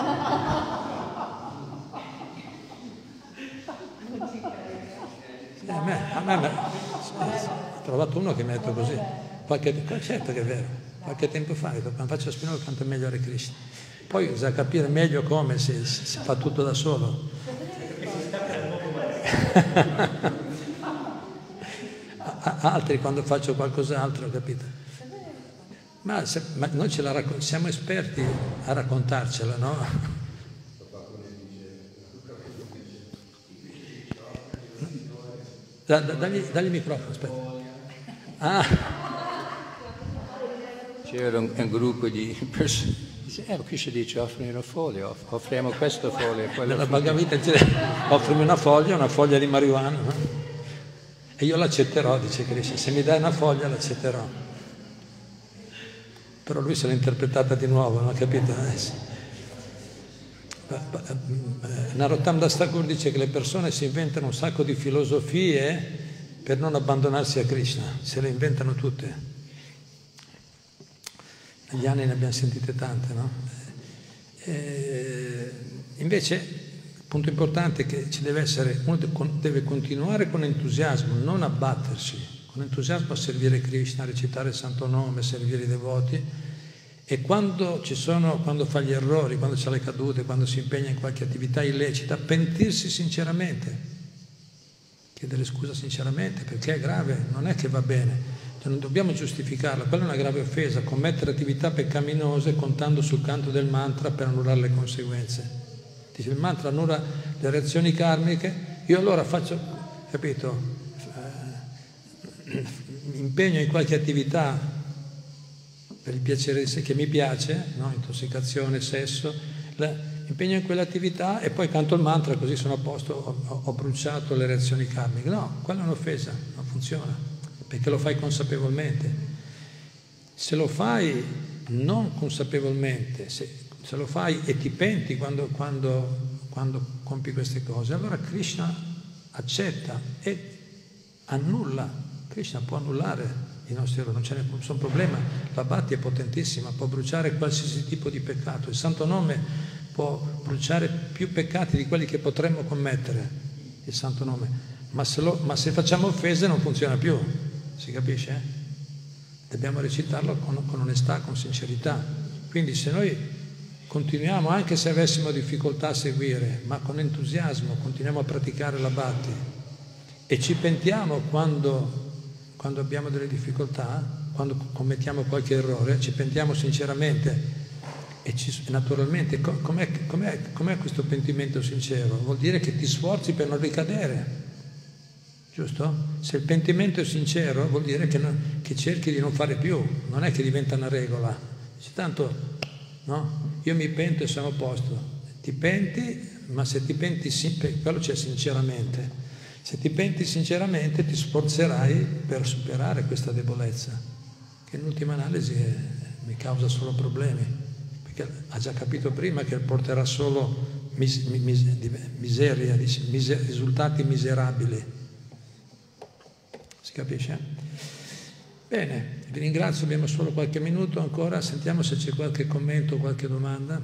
Ho trovato uno che mi ha detto così, certo che è vero, qualche tempo fa, quando faccio lo spinello canto meglio Hare Krishna. Poi bisogna capire meglio come, se si fa tutto da solo. Altri quando faccio qualcos'altro, capito? Ma noi siamo esperti a raccontarcela, no? Dagli il microfono, aspetta. C'era un gruppo di persone, qui si dice offrire una foglia, offriamo questa foglia. Nella Bhagavad Gita offrimi una foglia di marijuana, no? E io l'accetterò, dice Krishna, se mi dai una foglia l'accetterò. Però lui se l'ha interpretata di nuovo, non ha capito? Narottam Das Thakur dice che le persone si inventano un sacco di filosofie per non abbandonarsi a Krishna, se le inventano tutte. Negli anni ne abbiamo sentite tante, no? Invece il punto importante è che ci deve essere, uno deve continuare con entusiasmo, non abbattersi, con entusiasmo a servire Krishna, a recitare il santo nome, a servire i devoti, e quando fa gli errori, quando c'è le cadute, quando si impegna in qualche attività illecita, pentirsi sinceramente, chiedere scusa sinceramente, perché è grave, non è che va bene, non dobbiamo giustificarla, quella è una grave offesa, commettere attività peccaminose contando sul canto del mantra per annullare le conseguenze. Dice il mantra annulla le reazioni karmiche, io allora faccio, capito, mi impegno in qualche attività per il piacere che mi piace, no? Intossicazione, sesso, impegno in quell'attività e poi canto il mantra così sono a posto, ho bruciato le reazioni karmiche. No, quella è un'offesa, non funziona, perché lo fai consapevolmente. Se lo fai non consapevolmente, se lo fai e ti penti quando compi queste cose, allora Krishna accetta e annulla. Krishna può annullare i nostri errori, non c'è nessun problema. La Bhakti è potentissima, può bruciare qualsiasi tipo di peccato. Il santo nome può bruciare più peccati di quelli che potremmo commettere, il santo nome. Ma se facciamo offese non funziona più, si capisce? Dobbiamo recitarlo con onestà, con sincerità. Quindi se noi continuiamo, anche se avessimo difficoltà a seguire, ma con entusiasmo continuiamo a praticare la Bhakti e ci pentiamo quando abbiamo delle difficoltà, quando commettiamo qualche errore, ci pentiamo sinceramente e naturalmente com'è questo pentimento sincero? Vuol dire che ti sforzi per non ricadere, giusto? Se il pentimento è sincero vuol dire che cerchi di non fare più, non è che diventa una regola. Dice, tanto, no? Io mi pento e sono a posto. Ti penti, ma se ti penti, quello c'è sinceramente. Se ti penti sinceramente ti sforzerai per superare questa debolezza, che in ultima analisi mi causa solo problemi, perché ha già capito prima che porterà solo miseria, risultati miserabili. Si capisce? Bene, vi ringrazio, abbiamo solo qualche minuto ancora, sentiamo se c'è qualche commento, qualche domanda.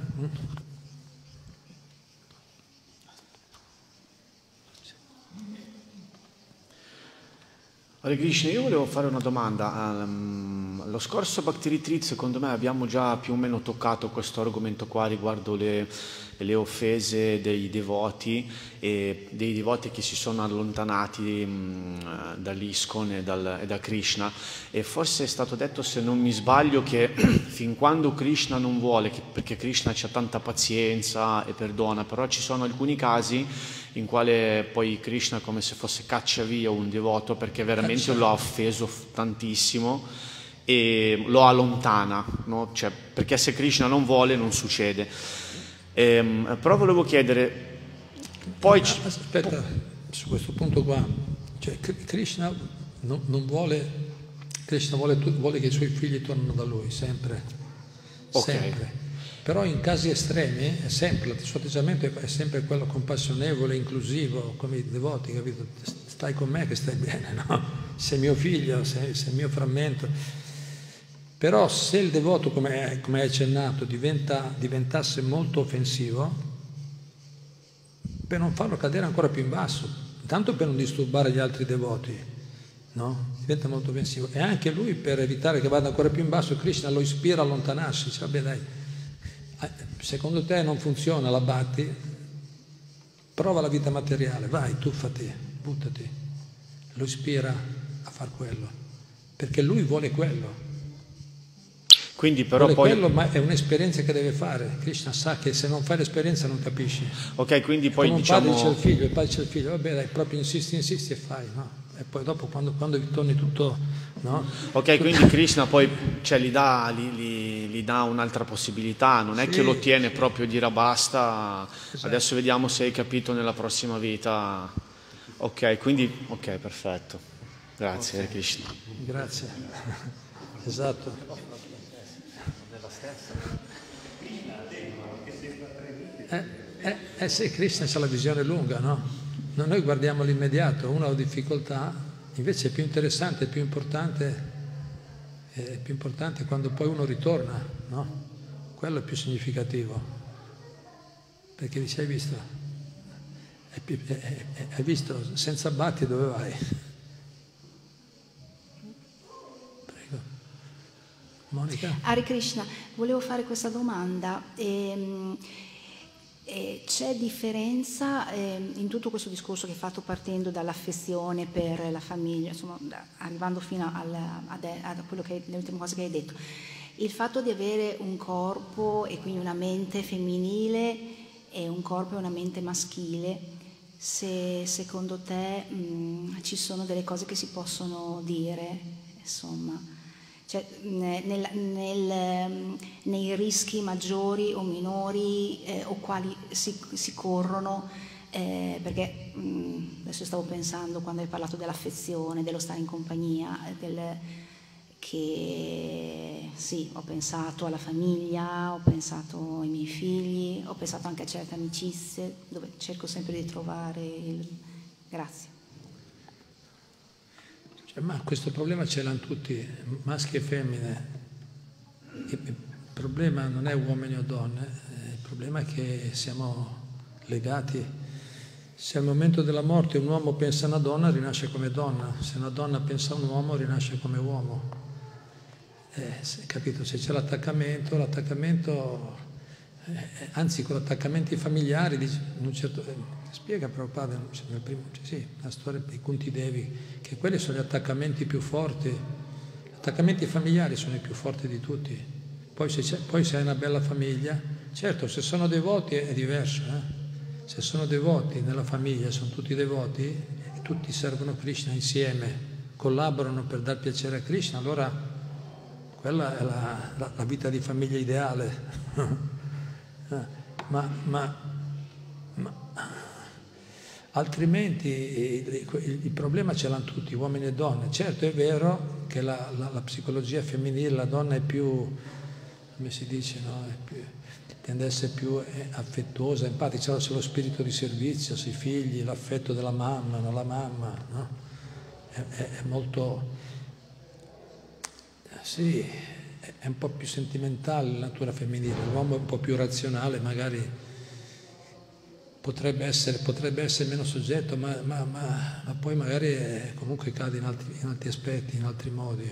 Hare Krishna, io volevo fare una domanda. Lo scorso Bhakti Retreat, secondo me, abbiamo già più o meno toccato questo argomento qua riguardo le offese dei devoti e dei devoti che si sono allontanati dall'ISKCON e da Krishna, e forse è stato detto, se non mi sbaglio, che fin quando Krishna non vuole, perché Krishna c'ha tanta pazienza e perdona, però ci sono alcuni casi in quale poi Krishna come se fosse caccia via un devoto perché veramente lo ha offeso tantissimo e lo allontana, no? Cioè, perché se Krishna non vuole non succede. Però volevo chiedere, poi aspetta, su questo punto qua, cioè Krishna non vuole, Krishna vuole che i suoi figli tornino da lui sempre, okay. sempre. Però in casi estremi il suo atteggiamento è sempre quello compassionevole, inclusivo, come i devoti, capito? Stai con me che stai bene, no? Sei mio figlio, sei il mio frammento. Però se il devoto, come hai accennato, diventasse molto offensivo, per non farlo cadere ancora più in basso, tanto per non disturbare gli altri devoti, no? Diventa molto offensivo. E anche lui, per evitare che vada ancora più in basso, Krishna lo ispira a allontanarsi, dice, vabbè dai, secondo te non funziona, la batti, prova la vita materiale, vai, tuffati, buttati. Lo ispira a far quello, perché lui vuole quello. Quindi però vuole poi... quello, ma è un'esperienza che deve fare. Krishna sa che se non fai l'esperienza non capisci. Ok, quindi poi come diciamo... un padre dice al figlio, il padre dice al figlio, vabbè dai, proprio insisti e fai, no? E poi dopo quando torni tutto, no? Ok, quindi Krishna poi gli dà un'altra possibilità, non è sì, che lo tiene proprio dire basta, esatto. Adesso vediamo se hai capito nella prossima vita. Ok, quindi, ok, perfetto. Grazie, Krishna. Grazie. Esatto. Sì, Krishna c'ha la visione lunga, no? Noi guardiamo l'immediato, uno ha difficoltà, invece è più interessante, è più importante quando poi uno ritorna, no? Quello è più significativo, perché dice, hai visto, senza batti dove vai? Prego. Monica? Hare Krishna, volevo fare questa domanda. C'è differenza in tutto questo discorso che hai fatto partendo dall'affezione per la famiglia, insomma, arrivando fino a quello le ultime cose che hai detto, il fatto di avere un corpo e quindi una mente femminile e un corpo e una mente maschile, se secondo te ci sono delle cose che si possono dire, insomma, cioè, nei rischi maggiori o minori o quali si corrono, perché adesso stavo pensando, quando hai parlato dell'affezione, dello stare in compagnia, che sì, ho pensato alla famiglia, ho pensato ai miei figli, ho pensato anche a certe amicizie dove cerco sempre di trovare Grazie. Ma questo problema ce l'hanno tutti, maschi e femmine. Il problema non è uomini o donne, il problema è che siamo legati. Se al momento della morte un uomo pensa a una donna, rinasce come donna. Se una donna pensa a un uomo, rinasce come uomo. Capito? Se c'è l'attaccamento, anzi con attaccamenti familiari, in un certo... Spiega Prabhupada nel primo, sì, la storia dei Kunti Devi, che quelli sono gli attaccamenti più forti, gli attaccamenti familiari sono i più forti di tutti. Poi se hai una bella famiglia, certo, se sono devoti è diverso, Se sono devoti nella famiglia, sono tutti devoti, e tutti servono Krishna insieme, collaborano per dar piacere a Krishna, allora quella è la vita di famiglia ideale. Ma altrimenti il problema ce l'hanno tutti, uomini e donne. Certo è vero che la psicologia femminile, la donna è più, come si dice, no? Tende ad essere più affettuosa, empatica, c'è lo spirito di servizio sui figli, l'affetto della mamma, non la mamma, no? È molto, sì, è un po' più sentimentale la natura femminile, l'uomo è un po' più razionale, magari potrebbe essere meno soggetto, ma poi magari comunque cade in altri aspetti, in altri modi.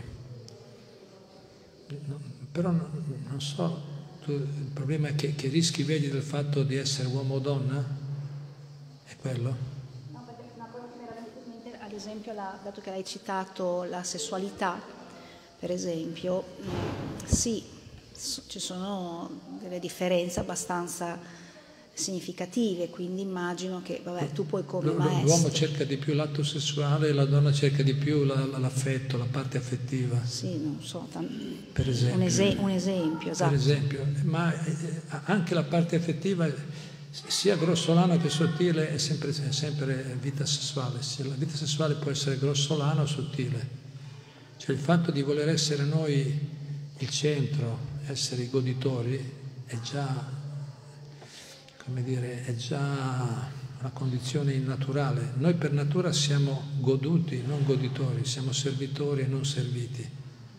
Però non so, il problema è che rischi vedi del fatto di essere uomo o donna? È quello? No, perché una cosa che mi era venuta in mente, ad esempio, dato che l'hai citato, la sessualità, per esempio, sì, ci sono delle differenze abbastanza significative, quindi immino che tu poi come maestro... L'uomo cerca di più l'atto sessuale e la donna cerca di più l'affetto, la parte affettiva. Sì, non so, per esempio, un esempio, esatto. Per esempio, ma anche la parte affettiva, sia grossolana che sottile, è sempre vita sessuale. La vita sessuale può essere grossolana o sottile. Cioè il fatto di voler essere noi il centro, essere i goditori, come dire, è già una condizione innaturale. Noi per natura siamo goduti, non goditori, siamo servitori e non serviti.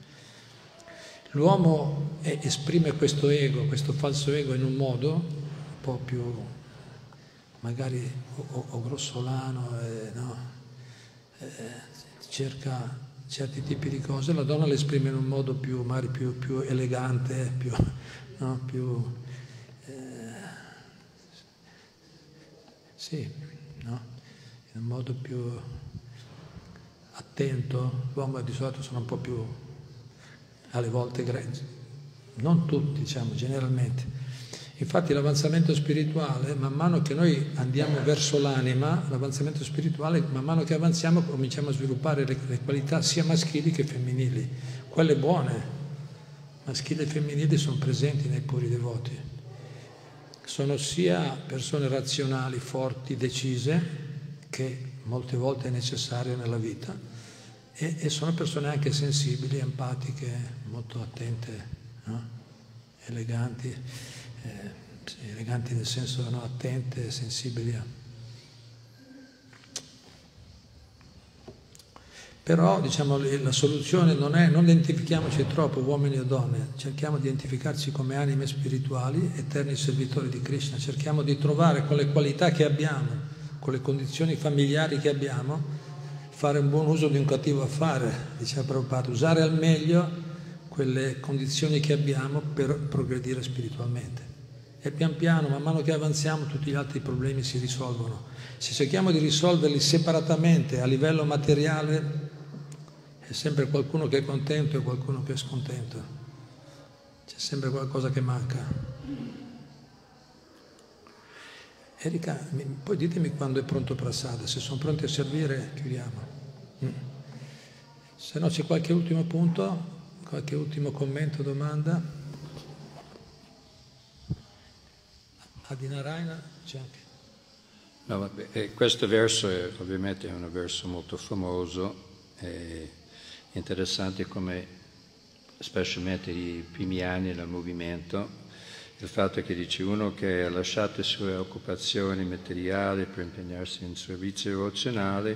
L'uomo esprime questo ego, questo falso ego in un modo un po' più magari o grossolano, cerca certi tipi di cose, la donna le esprime in un modo magari più elegante, in un modo più attento. L'uomo di solito sono un po' più, alle volte, non tutti, diciamo, generalmente. Infatti l'avanzamento spirituale, man mano che noi andiamo verso l'anima, l'avanzamento spirituale, man mano che avanziamo cominciamo a sviluppare le qualità sia maschili che femminili, quelle buone, maschili e femminili, sono presenti nei puri devoti. Sono sia persone razionali, forti, decise, che molte volte è necessario nella vita, e sono persone anche sensibili, empatiche, molto attente, no? Eleganti. Eleganti nel senso, no, attente, sensibili a. Però, diciamo, la soluzione non identifichiamoci troppo, uomini o donne, cerchiamo di identificarci come anime spirituali, eterni servitori di Krishna, cerchiamo di trovare con le qualità che abbiamo, con le condizioni familiari che abbiamo, fare un buon uso di un cattivo affare, diceva Prabhupada, usare al meglio quelle condizioni che abbiamo per progredire spiritualmente. E pian piano, man mano che avanziamo, tutti gli altri problemi si risolvono. Se cerchiamo di risolverli separatamente a livello materiale, è sempre qualcuno che è contento e qualcuno che è scontento. C'è sempre qualcosa che manca. Erika, poi ditemi quando è pronto Prasada, se sono pronti a servire chiudiamo. Se no c'è qualche ultimo punto, qualche ultimo commento, domanda? Adinarayana c'è anche. No, vabbè, questo verso ovviamente è un verso molto famoso, è interessante come, specialmente i primi anni del movimento, il fatto che dice uno che ha lasciato le sue occupazioni materiali per impegnarsi in servizio devozionale,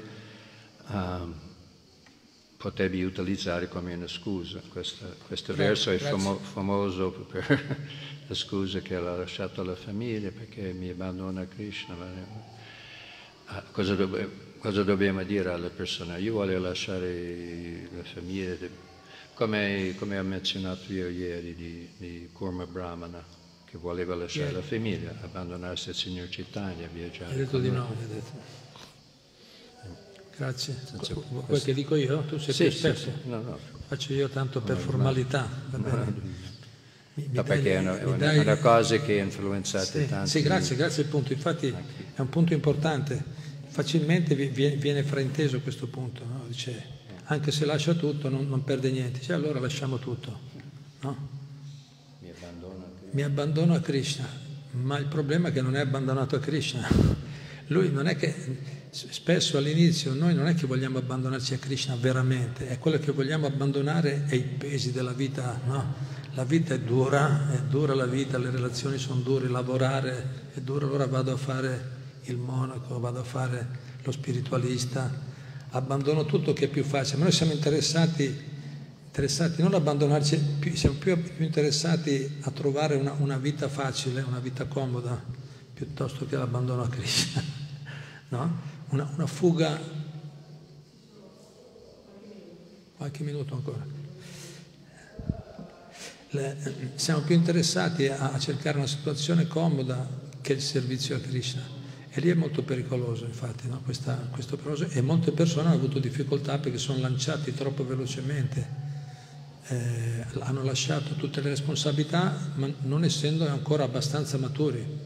potevi utilizzare come una scusa. Questo verso è famoso per la scusa che ha lasciato la famiglia perché mi abbandona Krishna. Cosa dobbiamo dire alle persone? Io voglio lasciare la famiglia, come ho menzionato io ieri di Kurma Brahmana, che voleva lasciare la famiglia, abbandonarsi al Signor Chaitanya, viaggiare. Hai detto di no, hai detto. Grazie. Quel che dico io, tu sei più esperto. Sì. No. Faccio io tanto per formalità. Va bene. Perché è una cosa che ha influenzato tanti. Sì, grazie il punto. Infatti è un punto importante. Facilmente viene frainteso questo punto, no? Dice, anche se lascia tutto non perde niente. Cioè, allora lasciamo tutto, no? Mi abbandono a Krishna. Ma il problema è che non è abbandonato a Krishna. Lui non è che. Spesso all'inizio noi non è che vogliamo abbandonarci a Krishna veramente, è quello che vogliamo abbandonare è i pesi della vita, no? La vita è dura la vita, le relazioni sono dure, lavorare è duro, allora vado a fare il monaco, vado a fare lo spiritualista, abbandono tutto che è più facile, ma noi siamo interessati non a abbandonarci, siamo più interessati a trovare una vita facile, una vita comoda, piuttosto che l'abbandono a Krishna, no? Una fuga, qualche minuto ancora. Siamo più interessati a cercare una situazione comoda che il servizio a Krishna. E lì è molto pericoloso, infatti, no? Questo pericoloso. E molte persone hanno avuto difficoltà perché sono lanciati troppo velocemente, hanno lasciato tutte le responsabilità, ma non essendo ancora abbastanza maturi.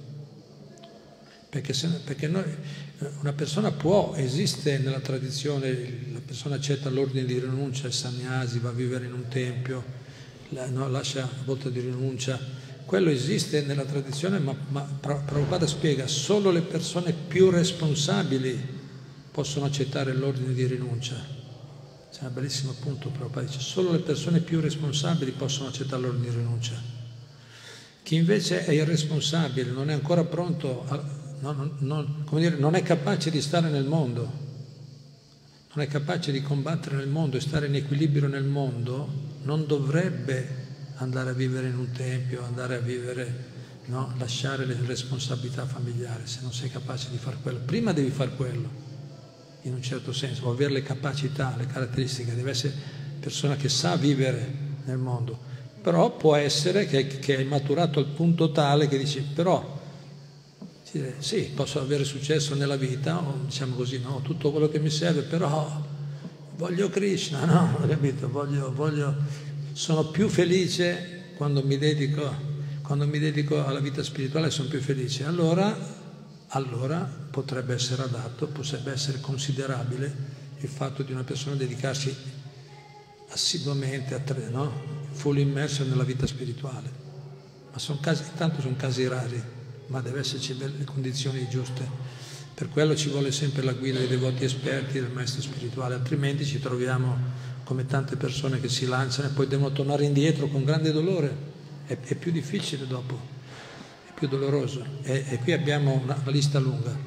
Perché una persona esiste nella tradizione, la persona accetta l'ordine di rinuncia, il sannyasi, va a vivere in un tempio, lascia a volte di rinuncia, quello esiste nella tradizione, ma Prabhupada spiega, solo le persone più responsabili possono accettare l'ordine di rinuncia. C'è un bellissimo punto, Prabhupada dice, solo le persone più responsabili possono accettare l'ordine di rinuncia. Chi invece è irresponsabile, non è ancora pronto, non è capace di stare nel mondo, non è capace di combattere nel mondo e stare in equilibrio nel mondo, non dovrebbe andare a vivere in un tempio, andare a vivere, no? Lasciare le responsabilità familiari, se non sei capace di fare quello. Prima devi fare quello, in un certo senso, o avere le capacità, le caratteristiche, deve essere persona che sa vivere nel mondo. Però può essere che hai maturato al punto tale che dici, però, sì, posso avere successo nella vita, o diciamo così, no, tutto quello che mi serve, però voglio Krishna, no? Capito? Sono più felice quando mi dedico alla vita spirituale, sono più felice. Allora potrebbe essere adatto, potrebbe essere considerabile il fatto di una persona dedicarsi assiduamente full immerso nella vita spirituale. Ma intanto sono casi rari, ma deve esserci le condizioni giuste. Per quello ci vuole sempre la guida dei devoti esperti, del maestro spirituale, altrimenti ci troviamo come tante persone che si lanciano e poi devono tornare indietro con grande dolore. È più difficile dopo, è più doloroso. E qui abbiamo una lista lunga.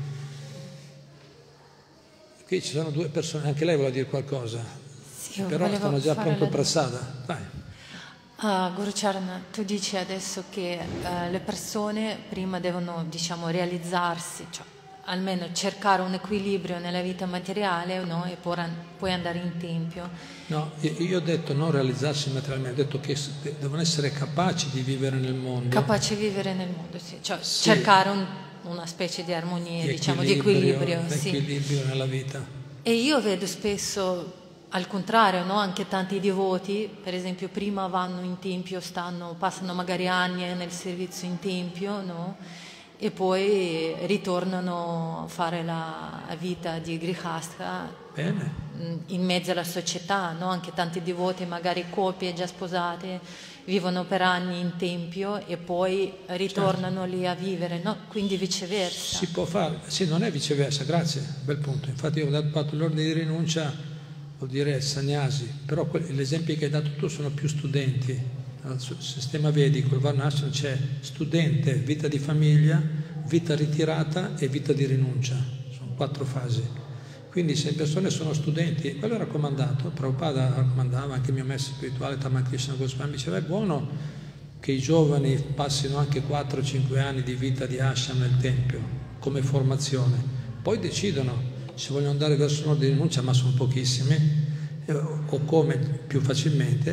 Qui ci sono 2 persone, anche lei vuole dire qualcosa, sì, però stanno già pronto pressata. Vai. Guru Charan, tu dici adesso che le persone prima devono, diciamo, realizzarsi, cioè almeno cercare un equilibrio nella vita materiale, no? E poi andare in tempio. No, io ho detto non realizzarsi materialmente, ho detto che devono essere capaci di vivere nel mondo. Capaci di vivere nel mondo, sì. Cioè sì. Cercare una specie di armonia, diciamo, di equilibrio. Sì. Equilibrio nella vita. E io vedo spesso al contrario, no? Anche tanti devoti, per esempio, prima vanno in tempio, passano magari anni nel servizio in tempio, no? E poi ritornano a fare la vita di grihastha in mezzo alla società, no? Anche tanti devoti, magari coppie già sposate, vivono per anni in tempio e poi ritornano lì a vivere, no? Quindi viceversa. Si può fare, sì, non è viceversa, grazie, bel punto. Infatti io ho fatto l'ordine di rinuncia, vuol dire sannyasi, però gli esempi che hai dato tu sono più studenti. Nel sistema vedico, il Varnashram, c'è studente, vita di famiglia, vita ritirata e vita di rinuncia. Sono 4 fasi. Quindi se le persone sono studenti, quello è raccomandato, Prabhupada raccomandava, anche il mio maestro spirituale Tamakrishna Goswami diceva è buono che i giovani passino anche 4-5 anni di vita di ashram nel tempio come formazione, poi decidono se vogliono andare verso un ordine di rinuncia, ma sono pochissimi, o come più facilmente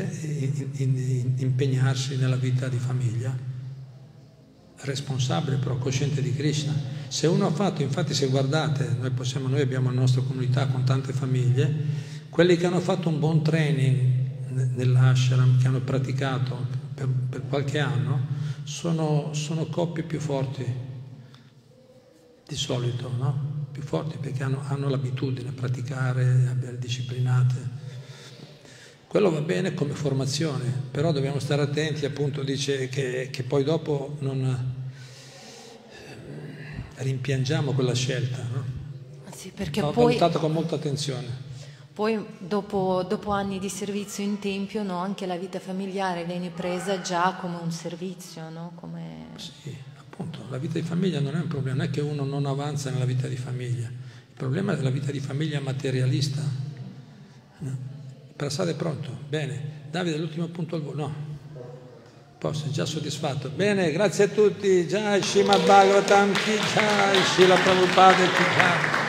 impegnarsi nella vita di famiglia, responsabile però cosciente di Krishna. Se uno ha fatto, infatti se guardate, noi abbiamo la nostra comunità con tante famiglie, quelli che hanno fatto un buon training nell'ashram, che hanno praticato per qualche anno, sono coppie più forti di solito, no? Più forti perché hanno l'abitudine a praticare, a essere disciplinate. Quello va bene come formazione, però dobbiamo stare attenti, appunto dice che poi dopo non rimpiangiamo quella scelta, no? Sì, perché va poi valutata con molta attenzione. Poi dopo anni di servizio in tempio, no, anche la vita familiare viene presa già come un servizio, no? Sì, appunto, la vita di famiglia non è un problema, non è che uno non avanza nella vita di famiglia, il problema è la vita di famiglia materialista. No? Prasad è pronto? Bene. Davide, l'ultimo punto al volo? No. Posso, già soddisfatto. Bene, grazie a tutti. Jai Srimad Bhagavatam Ki Jai, Srila Prabhupada Ki Jai.